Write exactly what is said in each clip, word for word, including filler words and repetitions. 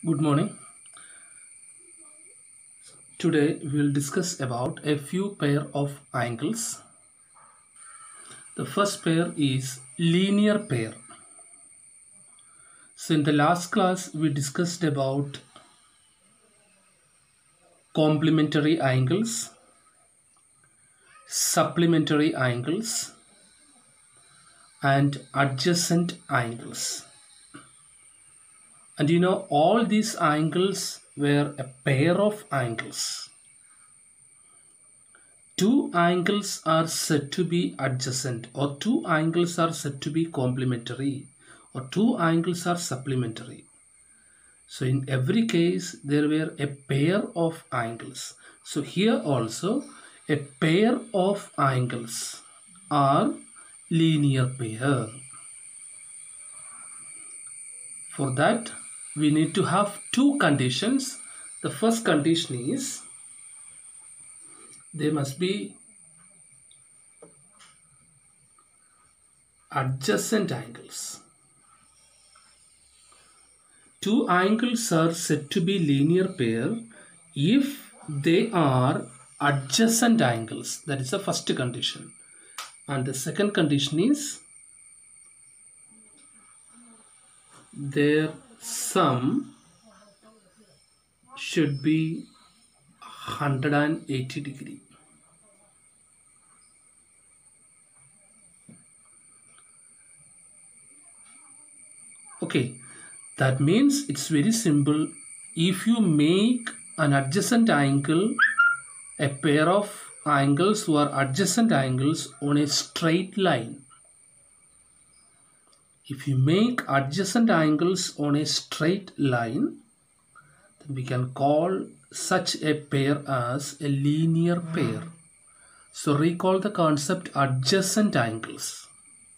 Good morning. Today we will discuss about a few pair of angles. The first pair is linear pair. So in the last class we discussed about complementary angles, supplementary angles and adjacent angles. And you know all these angles were a pair of angles. Two angles are said to be adjacent, or two angles are said to be complementary, or two angles are supplementary. So in every case there were a pair of angles. So here also a pair of angles are linear pair. For that we need to have two conditions. The first condition is they must be adjacent angles. Two angles are said to be linear pair if they are adjacent angles. That is the first condition. And the second condition is their sum should be one hundred eighty degree. Okay, that means it's very simple. If you make an adjacent angle, a pair of angles who are adjacent angles on a straight line, if you make adjacent angles on a straight line, then we can call such a pair as a linear pair. So recall the concept adjacent angles.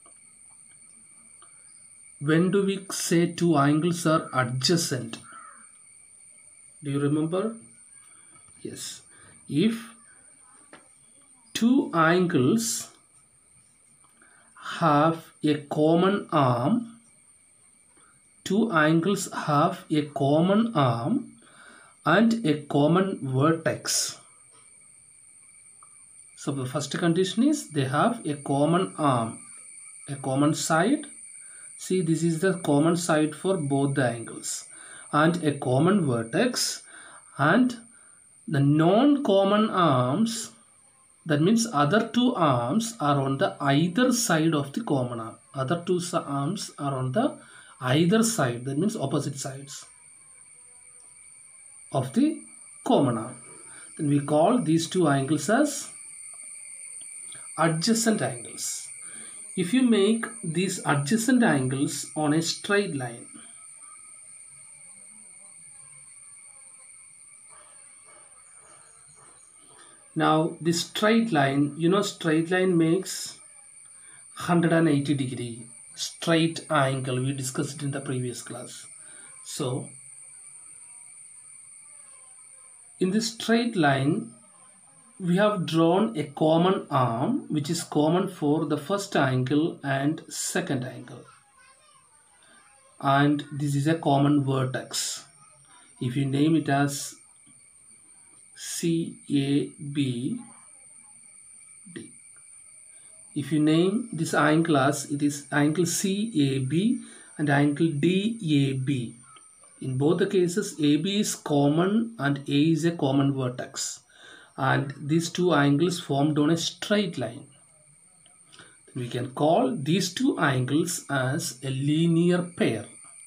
When do we say two angles are adjacent? Do you remember? Yes. If two angles have a common arm, two angles have a common arm and a common vertex. So the first condition is they have a common arm, a common side. See, this is the common side for both the angles, and a common vertex, and the non-common arms, that means other two arms are on the either side of the common arm. Other two arms are on the either side, that means opposite sides of the common arm. Then we call these two angles as adjacent angles. If you make these adjacent angles on a straight line, now this straight line, you know straight line makes one hundred eighty degree straight angle. We discussed it in the previous class. So in this straight line we have drawn a common arm which is common for the first angle and second angle, and this is a common vertex. If you name it as C A B D, if you name this angle as it is angle C A B and angle D A B, in both the cases A B is common and A is a common vertex, and these two angles formed on a straight line. We can call these two angles as a linear pair.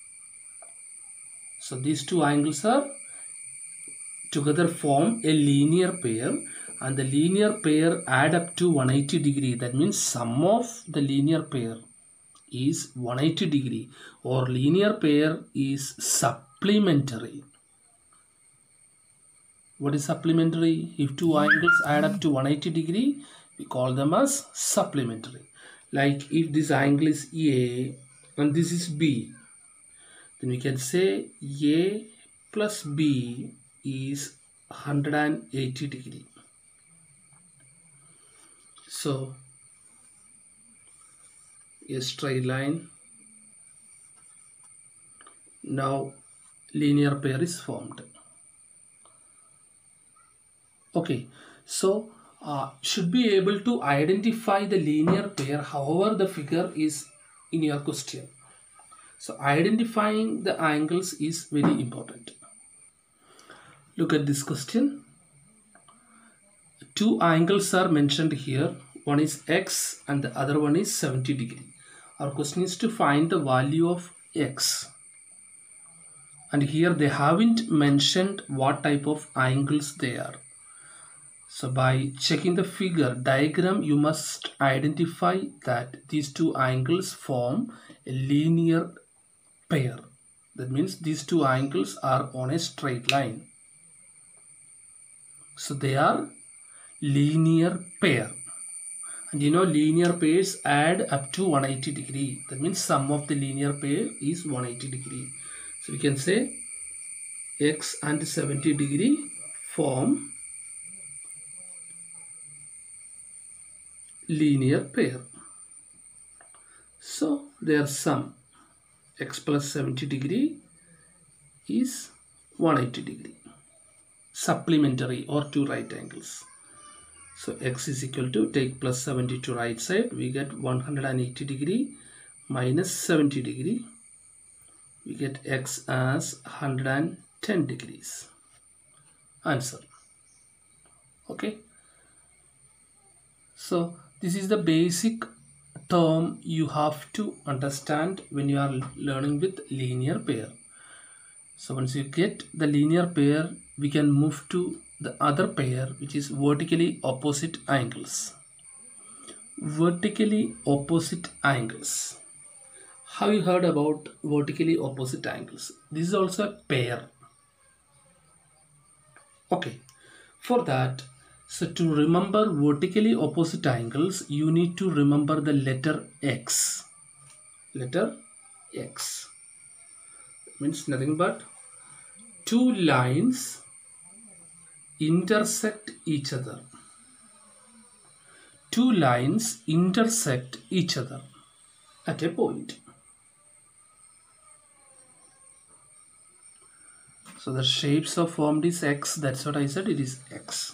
So these two angles are together form a linear pair, and the linear pair add up to one hundred eighty degree. That means sum of the linear pair is one hundred eighty degree, or linear pair is supplementary. What is supplementary? If two angles add up to one hundred eighty degree, we call them as supplementary. Like if this angle is A and this is B, then we can say A plus B is one hundred eighty degree. So a straight line. Now linear pair is formed. Okay, so uh, should be able to identify the linear pair however the figure is in your question. So identifying the angles is very important. Look at this question. Two angles are mentioned here. One is x and the other one is seventy degree. Our question is to find the value of x. And here they haven't mentioned what type of angles they are. So by checking the figure diagram, you must identify that these two angles form a linear pair. That means these two angles are on a straight line. So they are linear pair. And you know linear pairs add up to one hundred eighty degree. That means sum of the linear pair is one hundred eighty degree. So we can say x and seventy degree form linear pair. So their sum x plus seventy degree is one hundred eighty degree. Supplementary or two right angles. So x is equal to, take plus seventy to right side, we get one hundred eighty degree minus seventy degree. We get x as one hundred ten degrees. Answer. Okay. So this is the basic term you have to understand when you are learning with linear pair. So once you get the linear pair, we can move to the other pair, which is vertically opposite angles. Vertically opposite angles. Have you heard about vertically opposite angles? This is also a pair. Okay, for that, so to remember vertically opposite angles, you need to remember the letter X. Letter X. That means nothing but two lines intersect each other. Two lines intersect each other at a point. So the shapes are formed is X. That's what I said. It is X.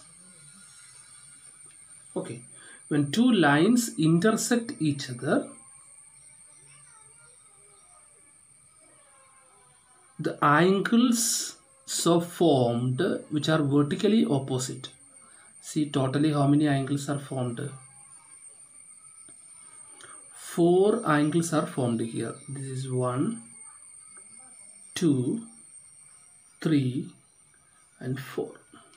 Okay. When two lines intersect each other, the angles so formed which are vertically opposite. See totally how many angles are formed? Four angles are formed here. This is one, two, three and four.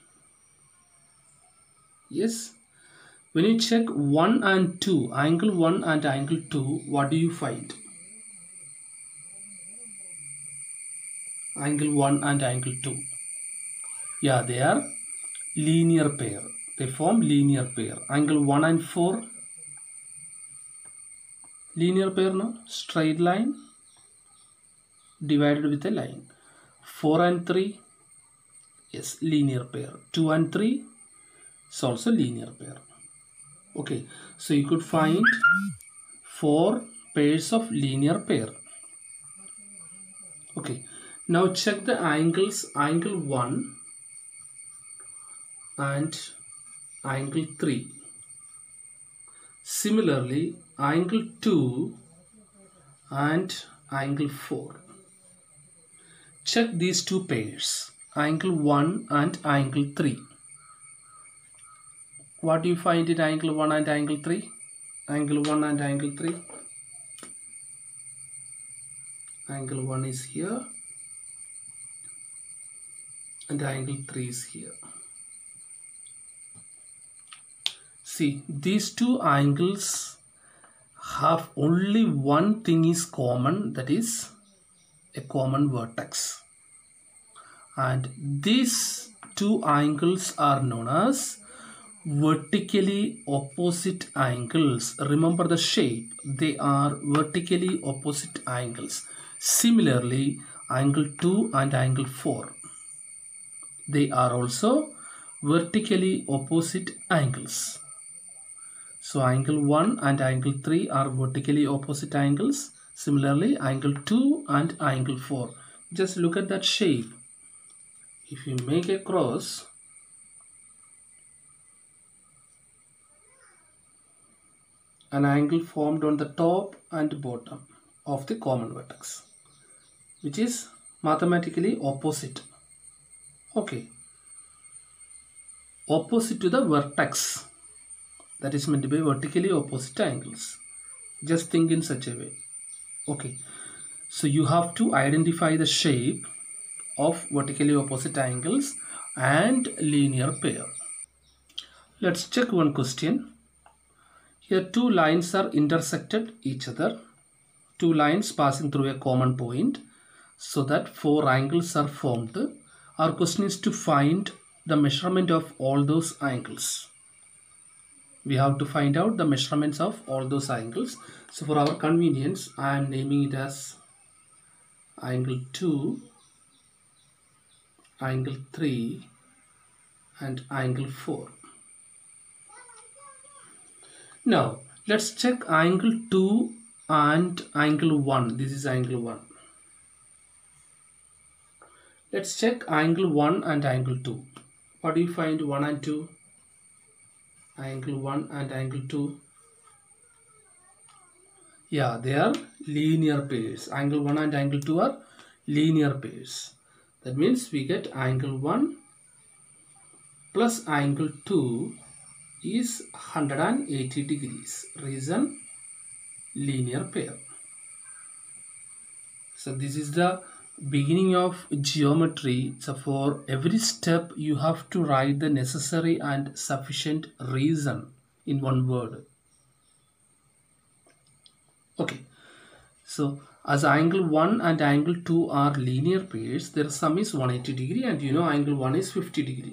Yes. When you check one and two, angle one and angle two, what do you find? Angle one and angle two. Yeah, they are linear pair. They form linear pair. Angle one and four. Linear pair, no? Straight line divided with a line. four and three. Yes, linear pair. two and three. It's also linear pair. Okay, so you could find four pairs of linear pair. Okay, now check the angles, angle one and angle three. Similarly, angle two and angle four. Check these two pairs, angle one and angle three. What do you find in angle one and angle three? Angle one and angle three. Angle one is here and angle three is here. See, these two angles have only one thing is common, that is a common vertex. And these two angles are known as vertically opposite angles. Remember the shape, they are vertically opposite angles. Similarly, angle two and angle four, they are also vertically opposite angles. So angle one and angle three are vertically opposite angles. Similarly, angle two and angle four, just look at that shape. If you make a cross, an angle formed on the top and bottom of the common vertex, which is mathematically opposite. Okay, opposite to the vertex, that is meant to be vertically opposite angles. Just think in such a way. Okay, so you have to identify the shape of vertically opposite angles and linear pair. Let's check one question. Here two lines are intersected each other, two lines passing through a common point, so that four angles are formed. Our question is to find the measurement of all those angles. We have to find out the measurements of all those angles. So for our convenience, I am naming it as angle two, angle three, and angle four. Now let's check angle two and angle one. This is angle one. Let's check angle one and angle two. What do you find? one and two? Angle one and angle two. Yeah, they are linear pairs. Angle one and angle two are linear pairs. That means we get angle one plus angle two is one hundred eighty degrees. Reason, linear pair. So this is the beginning of geometry. So for every step you have to write the necessary and sufficient reason in one word. Okay, so as angle one and angle two are linear pairs, their sum is one hundred eighty degree, and you know angle one is fifty degree.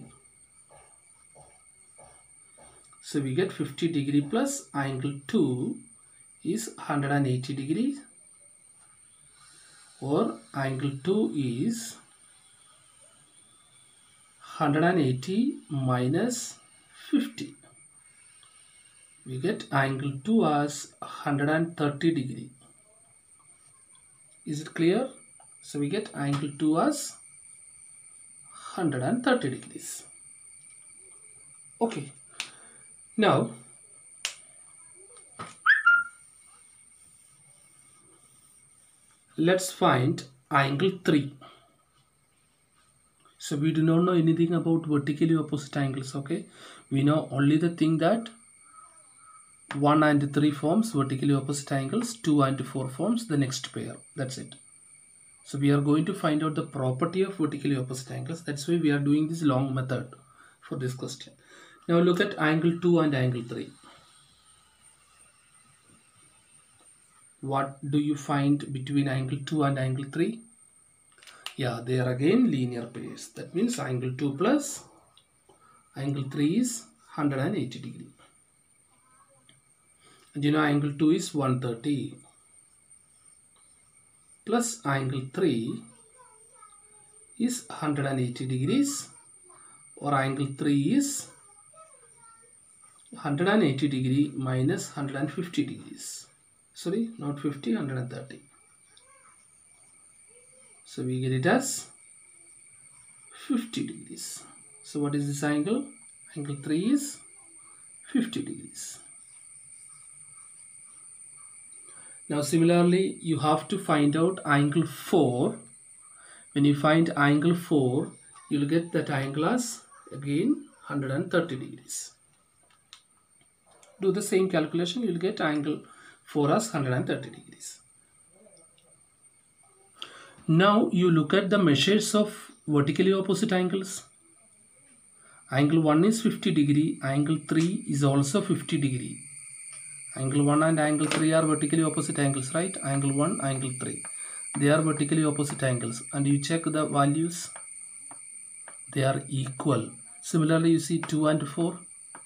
So we get fifty degree plus angle two is one hundred eighty degrees, or angle two is one hundred eighty minus fifty. We get angle two as one hundred thirty degree. Is it clear? So we get angle two as one hundred thirty degrees. Okay. Now let's find angle three. So we do not know anything about vertically opposite angles. Okay, we know only the thing that one and three forms vertically opposite angles, two and four forms the next pair. That's it. So we are going to find out the property of vertically opposite angles. That's why we are doing this long method for this question. Now look at angle two and angle three. What do you find between angle two and angle three? Yeah, they are again linear pairs. That means angle two plus angle three is one hundred eighty degree. And you know angle two is one hundred thirty plus angle three is one hundred eighty degrees, or angle three is one hundred eighty degree minus one hundred fifty degrees. Sorry, not fifty, one hundred thirty. So we get it as fifty degrees. So what is this angle? Angle three is fifty degrees. Now similarly, you have to find out angle four. When you find angle four, you will get that angle as again one hundred thirty degrees. Do the same calculation, you will get angle four as one hundred thirty degrees. Now you look at the measures of vertically opposite angles. Angle one is fifty degree, angle three is also fifty degree. Angle one and angle three are vertically opposite angles, right? Angle one, angle three. They are vertically opposite angles. And you check the values. They are equal. Similarly, you see two and four.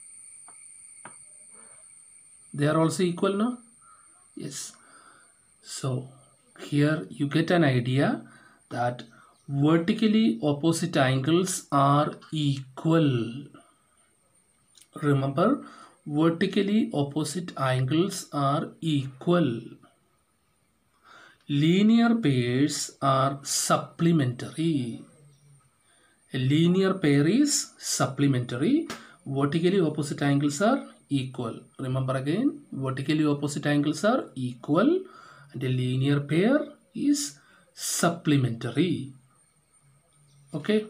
They are also equal, no? Yes. So, here you get an idea that vertically opposite angles are equal. Remember, vertically opposite angles are equal. linear pairs are supplementary. A linear pair is supplementary. Vertically opposite angles are equal. Remember again, vertically opposite angles are equal and a linear pair is supplementary. Okay.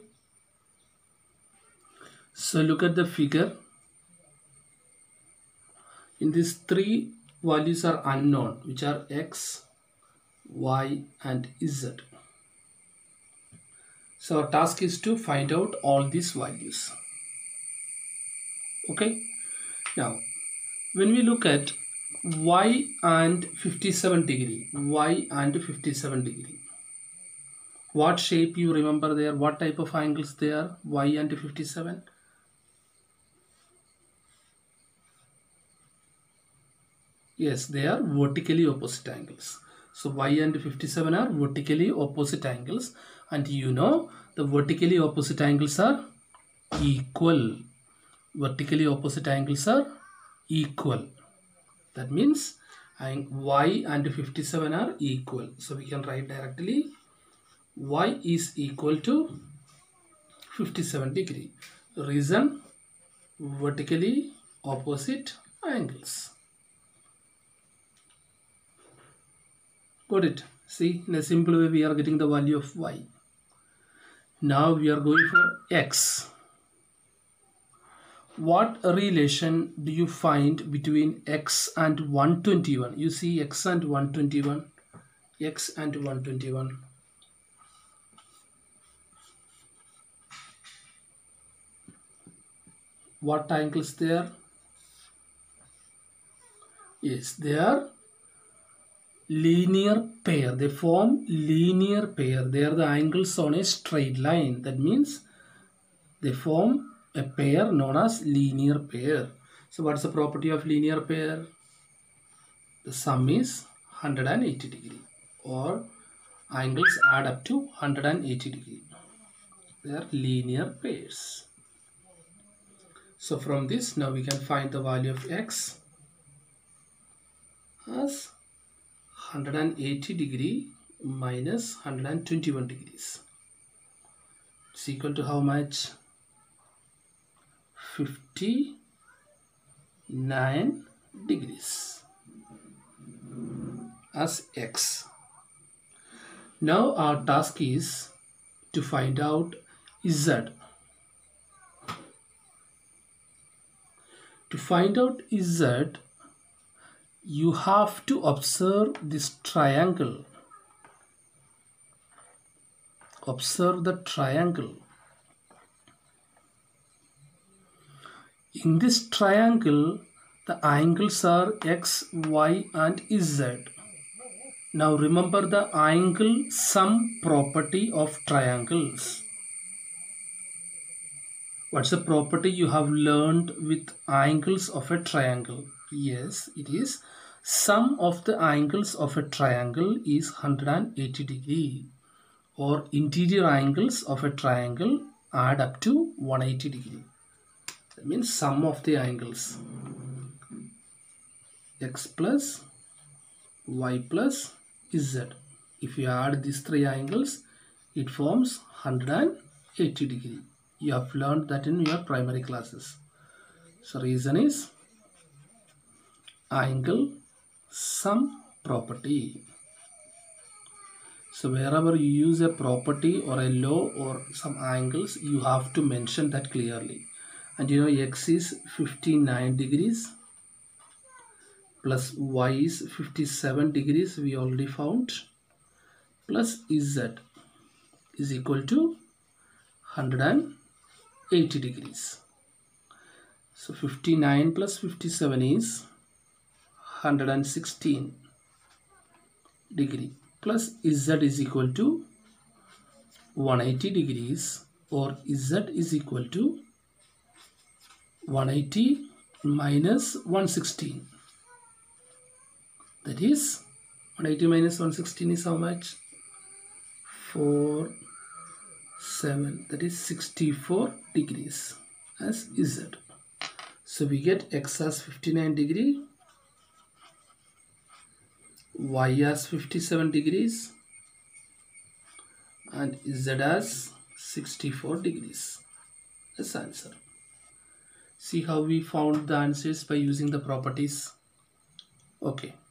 So look at the figure. In these three values are unknown, which are x, y and z. So our task is to find out all these values. Okay. Now, when we look at y and fifty-seven degree, y and fifty-seven degree, what shape you remember there? What type of angles they are? Y and fifty-seven. Yes, they are vertically opposite angles. So y and fifty-seven are vertically opposite angles, and you know the vertically opposite angles are equal. Vertically opposite angles are equal. That means y and fifty-seven are equal. So we can write directly y is equal to fifty-seven degree. Reason, vertically opposite angles. Got it? See, in a simple way we are getting the value of y. Now we are going for x. What relation do you find between x and one hundred twenty-one? You see x and one hundred twenty-one, x and one hundred twenty-one. What angles they are? Yes, they are linear pair. They form linear pair. They are the angles on a straight line. That means they form a pair known as linear pair. So what's the property of linear pair? The sum is one hundred eighty degree, or angles add up to one hundred eighty degree. They are linear pairs. So from this now we can find the value of x as one hundred eighty degree minus one hundred twenty-one degrees. It's equal to how much? fifty-nine degrees as x. Now our task is to find out z. To find out z, you have to observe this triangle. Observe the triangle. In this triangle, the angles are x, y and z. Now remember the angle sum property of triangles. What's the property you have learned with angles of a triangle? Yes, it is sum of the angles of a triangle is one hundred eighty degree, or interior angles of a triangle add up to one hundred eighty degree. That means sum of the angles, x plus y plus z. If you add these three angles, it forms one hundred eighty degree. You have learned that in your primary classes. So reason is angle sum property. So wherever you use a property or a law or some angles, you have to mention that clearly. And you know x is fifty-nine degrees plus y is fifty-seven degrees, we already found, plus z is equal to one hundred eighty degrees. So fifty-nine plus fifty-seven is one hundred sixteen degree, plus z is equal to one hundred eighty degrees, or z is equal to one hundred eighty minus one hundred sixteen. That is one hundred eighty minus one hundred sixteen is how much? four, seven. That is sixty-four degrees as z. So we get x as fifty-nine degree, y as fifty-seven degrees, and z as sixty-four degrees. That's the answer. See how we found the answers by using the properties. Okay.